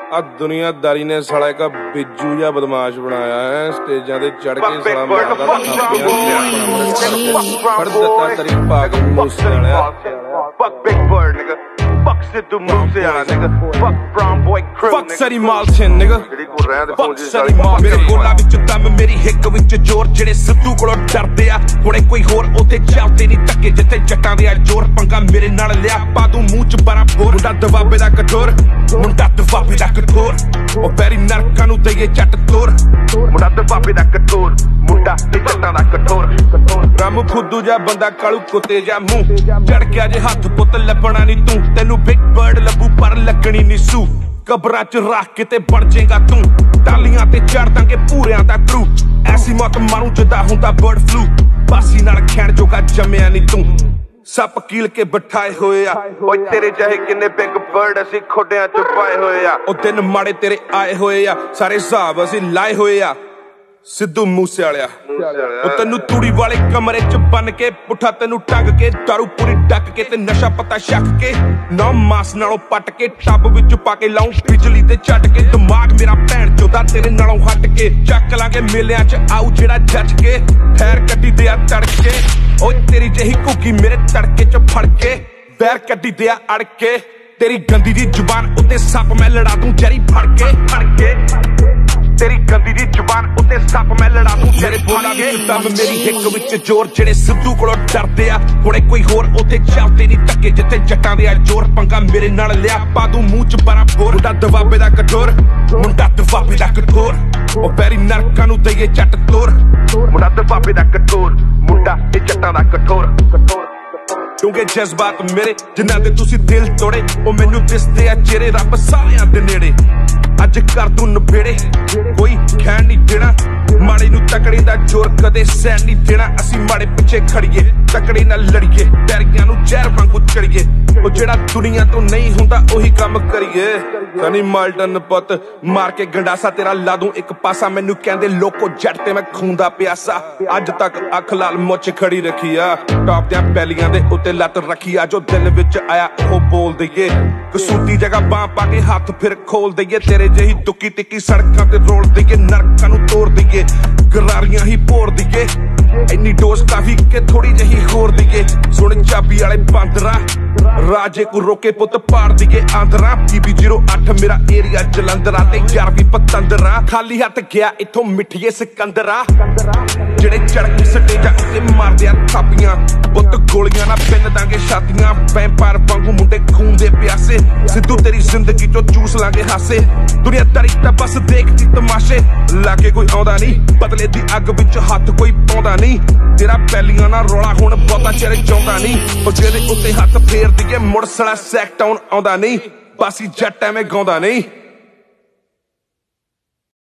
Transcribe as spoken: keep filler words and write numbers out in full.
आ दुनियादारी ने साला का बिज्जू या बदमाश बनाया है। स्टेजा ते चढ़ के साला मारदा फड़ दिता तेरी पागल मूसे वाला। Fuck Big Bird, nigga. Fuck Sidhu Moosewala, nigga. Fuck Brown Boy Crew, Fuck Sari Malchin, nigga. Fuck Sari Malchin। मेरे गोला विच दम मेरी हिक विच जोर जेड़े सिद्धू कोलों डरदे आ हुणे कोई होर ओथे चलदे नहीं धक्के जिथे जट्टां दे आ जोर पंगा मेरे नाल लिया पा तू मूंह च बड़ा बोर मुंडा दबाबे दा कठोर मुंडा दबाबे दा कठोर ओ पैरी नरकां नूं दईए जट तोर मुंडा दबाबे दा कठोर मुंडा ते जट्टां दा कठोर राम फुद्दू जा बंदा कालू कुत्ते जा मुंह चढ़ के जे हत्थ पुੱਤ ਲੱਭਣਾ नहीं तू तैनू बिग बर्ड ਲੱਭੂ पर ਲੱਗਣੀ नहीं सू कबरां च रख के ते बन जाएगा तू टालियां ते चढ़ दांगे पूरियां दा क्रू ऐसी मौत मारू जिदा हुंदा बर्ड फ्लू बासी नाल खैण जोगा जम्मिया नहीं तू सप कील के बिठाए होए आ ओए तेरे चाहे किन्ने बिग बर्ड असी खोडियां च पाए होए आ ओ दिन माड़े तेरे आए होए आ सारे हिसाब असी लाए होए आ सिद्धू मूसे वालिया ओ तैनू तूड़ी वाले कमरे च बन के पुठा तैनू टंग के दारू पूरी डक के ते नशा पता छक के नौ मास नालों पट के टब विच पा के लाऊं बिजली ते झट के दिमाग मेरा भैन चोदा तेरे नालों हट के चक लांगे मेलियां च आऊ जेड़ा जज के खैर कड्डी दिया तड़के ओ तेरी जही घुगी मेरे तड़के च फड़ के बैर कड्डी दिया अड़ के तेरी गंदी दी जुबान उत्ते सप मैं लड़ा दूं जरी फड़ के फड़ के तेरी गंदी दी जुबान उत्ते सप मैं लड़ा दूं तेरे बोला विच दम मेरी हिक विच जोर जेड़े सिद्धू कोलों डरदे आ हुणे कोई होर ओथे चलदे नहीं धक्के जिथे जट्टां दे आ जोर पंगा मेरे नाल लिया पा तू मूंह च बड़ा बोर मुंडा दबाबे दा कठोर मुंडा दबाबे दा कठोर ओ पैरी नरकां नूं दईए जट तोर मुंडा दबाबे दा कठोर मुंडा ते जट्टां दा कठोर क्योंकि जज्बात मेरे जिन्हां दे तुसी दिल तोड़े ओ मैनू दिसदे आ चेहरे रब सारियां दे नेड़े अज कर तू नबेड़े कोई खैन नहीं देना माड़े नू तकड़े दा जोर कदे सैन नहीं देना असी माड़े पिछे खड़िए तकड़े नाल लड़िए डैरियां नू जहर वांगू चढ़िए ओ जेड़ा दुनिया तो नहीं हुंदा ओही काम करिए सनी माल्टन पुत मार के गंडासा तेरा ला दूं एक पासा मैनू कहंदे लोको जट ते मैं खून दा प्यासा अज तक अख लाल मुछ खड़ी रखी आ टॉप दियां पैलियां दे उत्ते लत रखी आ जो दिल विच आया ओ बोल दईए कसूती जगह बां पा के हाथ फिर खोल दईए तेरे जही दुक्की तिक्की सड़कां ते रोल दईए नरकां नू तोड़ दईए गरारियां ही भोर दईए इन्नी डोज काफी के थोड़ी जही होर दईए सुन चाबी वाले बांदरा राजे को रोके पुत पाड़ दईए आंदरा पीबी जीरो अठ मेरा एरिया जलंधरा ते यारवीं पतंदरा खाली हथ गया इथों मिठिए सिकंदरा जेड़े चढ़ स्टेजा उत्ते मारदे आ थापियां पुत गोलियां ना पिन दांगे छातियां वैंपायर वांगू मुंडे खून दे प्यासे सिद्धू तेरी जिंदगी चो चूस लांगे हासे दुनियादारी तां बस देखदी तमाशे लागे कोई आउंदा नहीं बदले दी अग विच हथ कोई पाउंदा नहीं तेरा पैलियां ना रौला हुण बहुता चिर चाहुंदा नहीं ओ जेदे उत्ते हथ फेर दईए मुड़ सड़ा सैक टाउन आउंदा नहीं बासी जट एवें गाउंदा नहीं।